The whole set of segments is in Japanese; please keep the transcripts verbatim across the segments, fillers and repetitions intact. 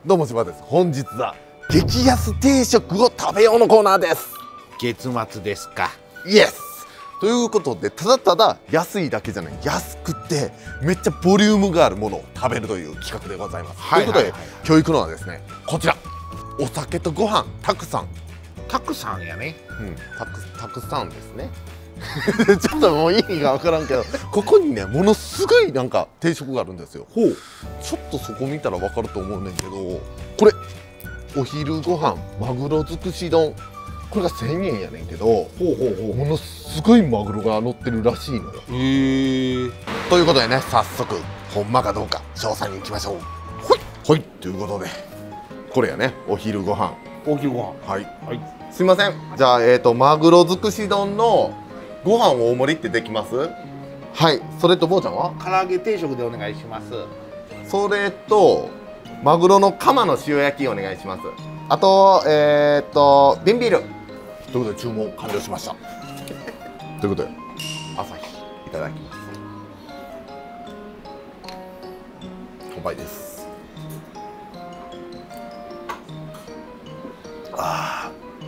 どうも柴です。本日は激安定食を食べようのコーナーです。 月末ですか。 イエスということで、ただただ安いだけじゃない、安くてめっちゃボリュームがあるものを食べるという企画でございます。ということで今日行くのはですね、こちらお酒とご飯たくさん。 たくさんやね。 うん、たくたくさんですね。ちょっともう意味が分からんけど、ここにねものすごいなんか定食があるんですよ。ほう、ちょっとそこ見たら分かると思うねんけど、これお昼ご飯マグロ尽くし丼、これがせんえんやねんけど、ほうほうほう、ものすごいマグロが乗ってるらしいのよ。へえ。ということでね、早速ほんまかどうか調査に行きましょう。ほいほいということで、これやね、お昼ご飯。 お昼ご飯。 はい、 はい。 すいません。じゃあえっ、ー、とマグロ尽くし丼のご飯大盛りってできます？はい。それと坊ちゃんは？ 唐揚げ定食でお願いします。 それとマグロのカマの塩焼きお願いします。あとえっ、ー、と瓶ビール。ということで注文完了しました。ということで朝日いただきます。乾杯です。あ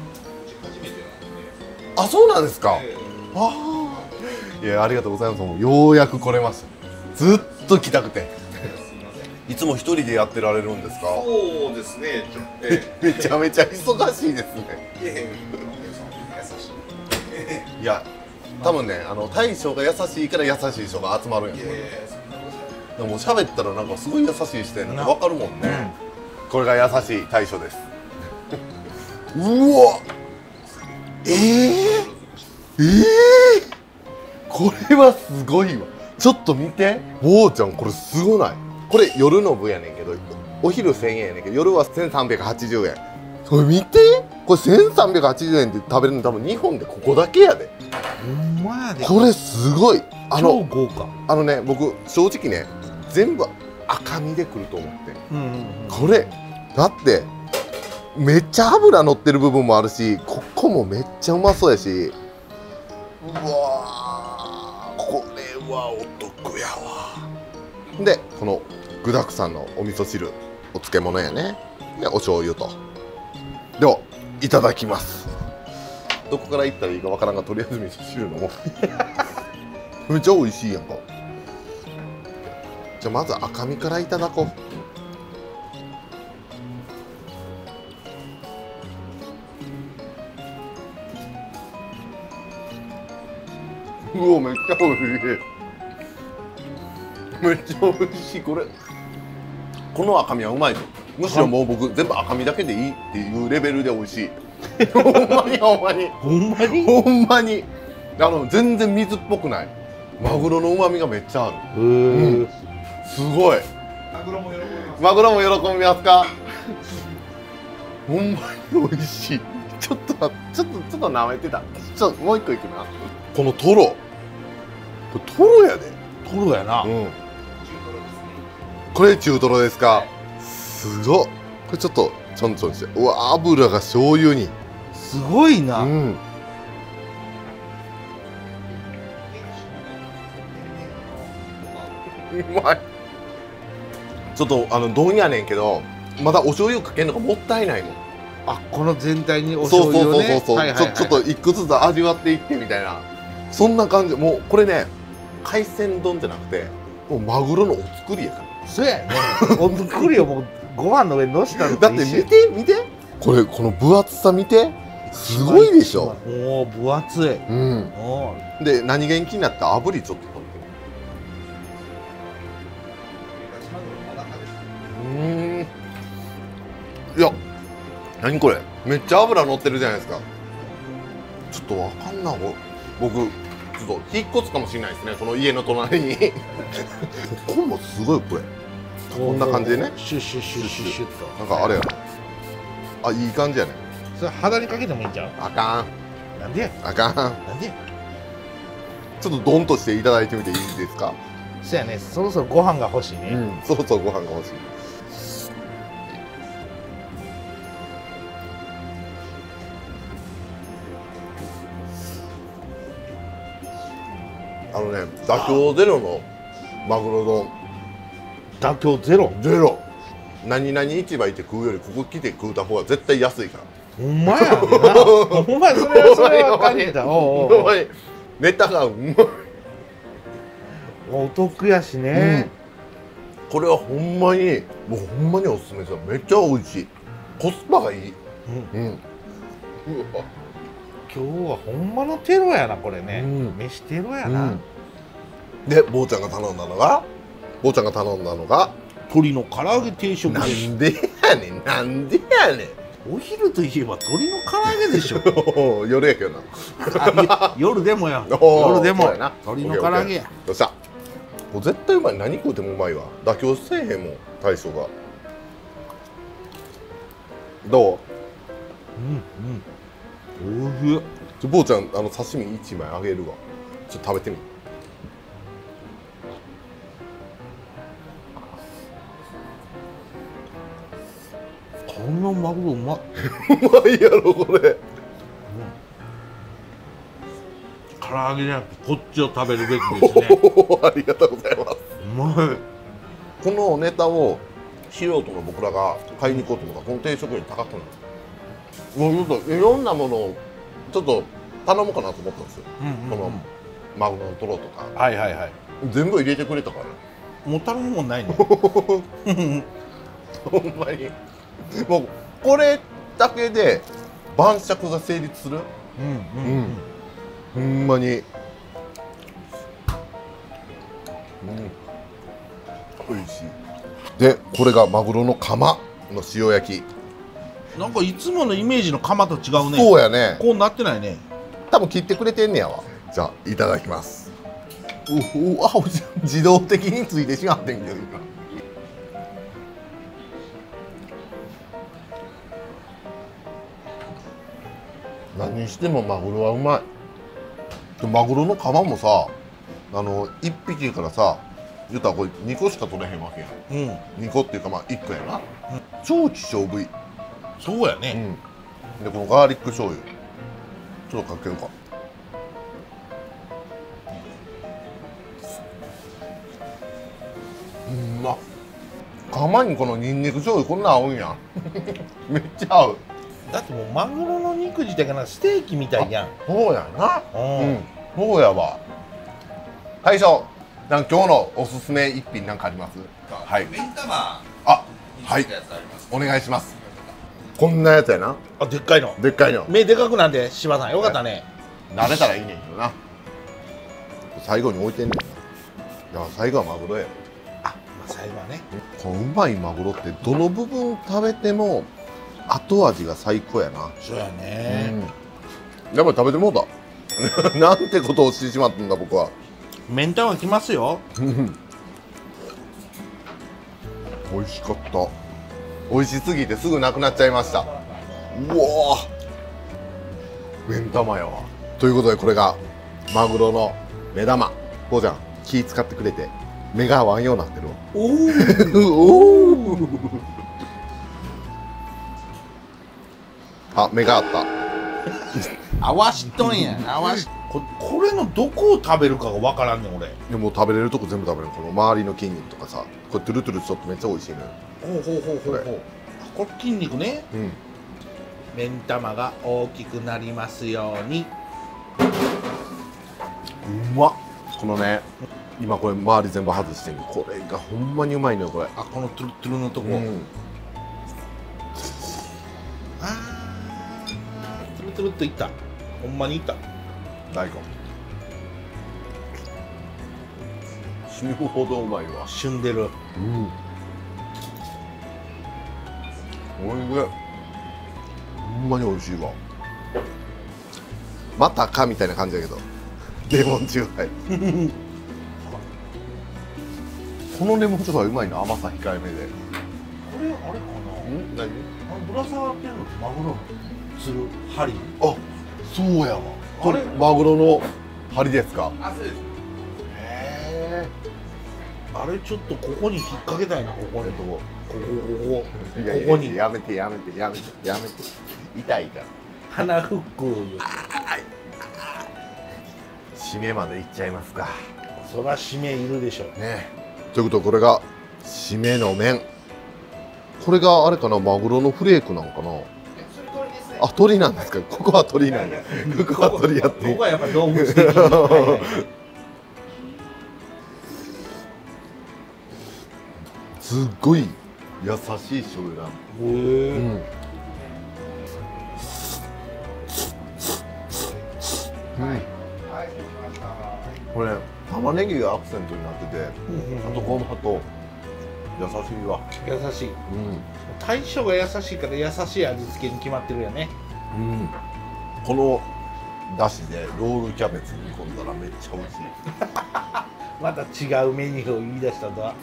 あ。あ、そうなんですか。ああ、いや、ありがとうございます。もうようやく来れました。ずっと来たくて。いつも一人でやってられるんですか？ そうですね。 めちゃめちゃ忙しいですね。いや、多分ね、あの大将が優しいから優しい人が集まるんやと思う。でも喋ったらなんかすごい優しい人やなってわかるもんね。これが優しい大将です。うわ、ええー。ええー、これはすごいわ。ちょっと見て、坊ちゃんこれすごない？これ夜の部やねんけど、お昼せんえんやねんけど夜はせんさんびゃくはちじゅうえん。これ見て、これせんさんびゃくはちじゅうえんで食べるの多分日本でここだけやで。 ほんまやで。 これすごい。あの超豪華。 あのね、僕正直ね全部赤身でくると思って、うんうんうん、これだってめっちゃ脂乗ってる部分もあるし、ここもめっちゃうまそうやし、うわー、これはお得やわ。でこの具だくさんのお味噌汁、お漬物やね。でお醤油と。ではいただきます。どこからいったらいいかわからんが、とりあえず味噌汁飲もう。めっちゃ美味しいやんか。じゃあまず赤身からいただこう。うわ、めっちゃ美味しい。めっちゃ美味しい。これこの赤身はうまいぞ。むしろもう僕全部赤身だけでいいっていうレベルで美味しい。ほんまにほんまにほんまにほんまに、あの全然水っぽくない。マグロの旨味がめっちゃある。うん、すごい。 マグロも喜びます。 マグロも喜びますか？ほんまに美味しい。ちょっとちょっとちょっと舐めてた。ちょっともう一個いきます。このトロ、これトロやで。 トロやな。うん。 これ中トロですか？すごっ。これちょっとちょんちょんして、うわ、油が醤油に。 すごいな。うん。 うまい。ちょっとあのどんやねんけど、まだお醤油かけるのがもったいないの。 あ、この全体にお醤油をね。 そうそうそうそう。ちょっと一個ずつ味わっていってみたいな。そんな感じ。もうこれね、海鮮丼じゃなくて、もうマグロのお作りやから。 そうやね。お作りをもうご飯の上にのしたの。 だって見て見て。これこの分厚さ見て。すごいでしょ。 おお、分厚い。うん。 で何気に気になった炙りちょっと。うん。いや、何これ、めっちゃ脂乗ってるじゃないですか。ちょっとわかんない。僕ちょっと引っ越すかもしれないですね、この家の隣に。ここもすごい。これこんな感じでね、 シュッシュッシュッシュッシュッと。 なんかあれやな。あ、いい感じやね。 それ肌にかけてもいいんじゃん。 あかん。 なんでや。 あかん。 なんでや。 ちょっとドンとしていただいてみていいですか？ そうやね、そろそろご飯が欲しいね。 うん、そろそろご飯が欲しい。あのね、妥協ゼロのマグロ丼。 妥協ゼロ。 ゼロ。 何々市場行って食うよりここ来て食うた方が絶対安いから。 ほんまやな。ほんまや、それはそれは感じた。おうおうおう、 ネタがうまい。 お得やしね、 うん、これはほんまにもうほんまにおすすめですよ。めっちゃ美味しい。コスパがいい。うん、うん、うわ今日はほんまのテロやなこれね、 うん、 飯テロやな、うん、 で坊ちゃんが頼んだのが坊ちゃんが頼んだのが鶏の唐揚げ定食です。 なんでやねんなんでやねん。 お昼といえば鶏の唐揚げでしょ。 夜やけどな。夜でもよ。夜でも鶏の唐揚げや。 よっしゃ。もう絶対うまい。何食うてもうまいわ。妥協せえへんもん大将が。どう？ うんうん。おいしい。 ちょ坊ちゃんあの刺身一枚あげるわ。ちょっと食べてみ。 こんなマグロうまい。 うまいやろこれ、うん、 唐揚げじゃなくてこっちを食べるべきですね。 ありがとうございます。 うまい。 このネタを素人の僕らが買いに行こうと思ったらこの定食より高くなる。もうちょっといろんなものをちょっと頼もうかなと思ったんですよ、うんうんうん、このマグロのトロとかはいはいはい全部入れてくれたから。 もう頼むもんないの。 ほんまにもうこれだけで晩酌が成立する。うんうん、うん、ほんまに、うん、おいしい。でこれがマグロのカマの塩焼き。 なんかいつものイメージのカマと違うね。 そうやね。 こうなってないね。 多分切ってくれてんねやわ。じゃあいただきます。うわ自動的についてしまってんけど今。何にしてもマグロはうまい。でマグロの皮もさあのいっぴきからさ言ったらこれにこしか取れへんわけやん、うん、にこっていうかまあいっこやな、うん、超希少部位。 そうやね、 うん、でこのガーリック醤油ちょっとかけるか。うんまっ。釜にこのニンニク醤油こんなん合うんやめっちゃ合う。 だってもうマグロの肉自体がなステーキみたいやん。 そうやな。うん、そうやわ。大将、なんか今日のおすすめ一品なんかあります？はい。 目ん玉。 あ、はい。お願いします。こんなやつやな。 あ、でっかいの。 でっかいの。 目でかくなんで柴さんよかったね。 慣れたらいいねんけどな。最後に置いてんねんな。だから最後はマグロや。 あ、まあ最後はね。 このうまいマグロってどの部分食べても後味が最高やな。 そうやね、 うん、やっぱり食べてもうたなんてことをしてしまったんだ僕は。 目ん玉きますよ美味しかった。美味しすぎてすぐなくなっちゃいました。うわ目ん玉やわ。ということでこれがマグロの目玉。こうちゃん気使ってくれて目が合わんようになってるわ。おおあ、目があった合わしとんや合わしこ, これのどこを食べるかがわからんねん俺。 でも食べれるとこ全部食べれる。この周りの筋肉とかさこれトゥルトゥルしとってめっちゃ美味しいのよ。 ほうほうほうほうほう。これ筋肉ね。うん。目ん玉が大きくなりますように。 うまっ。このね今これ周り全部外してる。これがほんまにうまいのよこれ。 あ、このトゥルトゥルのとこ、うん、あートゥルトゥルっといった。ほんまにいった。 大根死ぬほどうまいわ。 旬でる。うんおいしい。ほんまにおいしいわ。またかみたいな感じだけどレモンチューハイこのレモンチューハイうまいな。甘さ控えめで。 これあれかな。 ん何？ ぶら下がってるのマグロのつる針。 あ、そうやわ。これマグロの針ですか？ あ、そうです。へえ。あれちょっとここに引っ掛けたいな。ここにとこここここいやいやここにやめてやめてやめてやめて痛いから。 鼻フック。 締めまでいっちゃいますか。 そら締めいるでしょうね。ということでこれが締めの麺これがあれかな、マグロのフレークなんかな。あ、鳥なんですか。ここは鳥なんや。ここは鳥やって。 ここはやっぱ動物的に。はいはい、 すっごい優しい醤油ラーメン。へえ。うん。うん、これ玉ねぎがアクセントになってて、あとごまと優しいわ。 優しい。うん。大将が優しいから優しい味付けに決まってるよね。 うん。このだしでロールキャベツ煮込んだらめっちゃ美味しい。 また違うメニューを言い出したとは。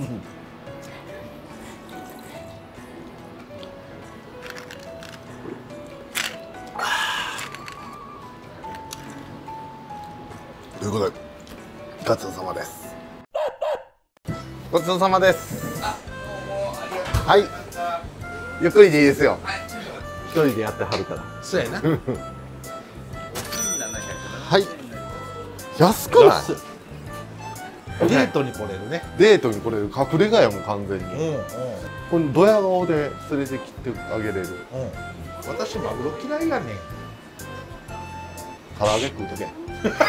ということでごちそうさまです。ごちそうさまです。はい、ゆっくりでいいですよ。一人でやってはるから。 そうやな。 はい、安くない？ デートに来れるね。 デートに来れる、隠れ家やもん完全に。うんうん、このドヤ顔で連れてきてあげれる。うん、 私マグロ嫌いやねん。 唐揚げ食うとけ。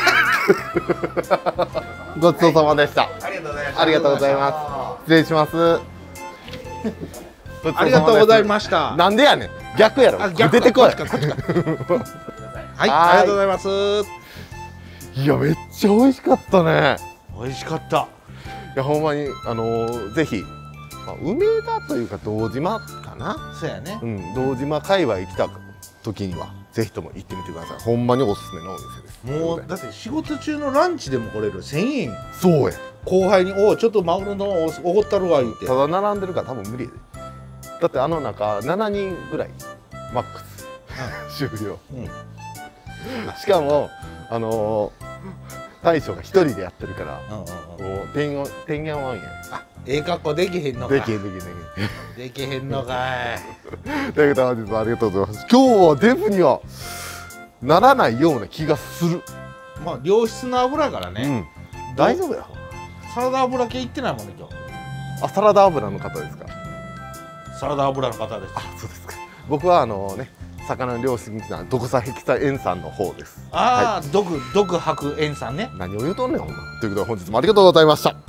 ごちそうさまでした。 ありがとうございます。 ありがとうございます。失礼します。 ありがとうございました。 なんでやねん。逆やろ。出てこい。はい、 ありがとうございます。 いや、めっちゃ美味しかったね。 美味しかった。 いや、ほんまにあのー、ぜひ、まあ、梅田というか堂島かな。 そうやね。 うん、堂島界隈来た時にはぜひとも行ってみてください。ほんまにおすすめのお店です。 もうだって仕事中のランチでも来れる。せんえん。 そうや。 後輩に「おおちょっとマグロのおごったるわ」言って。 ただ並んでるから多分無理やで。だってあの中しちにんぐらいマックス、うん、終了、うん、しかもあのー、大将が一人でやってるから、うんうんうん、もうてんやてんやわんや。 あ、ええ格好できへんのか。 できへんできへんできへんのかい。 ということで本日はありがとうございます。今日はデブにはならないような気がする。 まあ良質な油からね、 うん、大丈夫や。 サラダ油系いってないもんね今日。 あ、サラダ油の方ですか。 サラダ油の方です。 あ、そうですか。僕はあのね、魚の漁師みたいな毒素ヘキサエン酸の方です。 ああ、はい、毒毒吐く塩酸ね。 何を言うとんねんほんま。ということで本日もありがとうございました。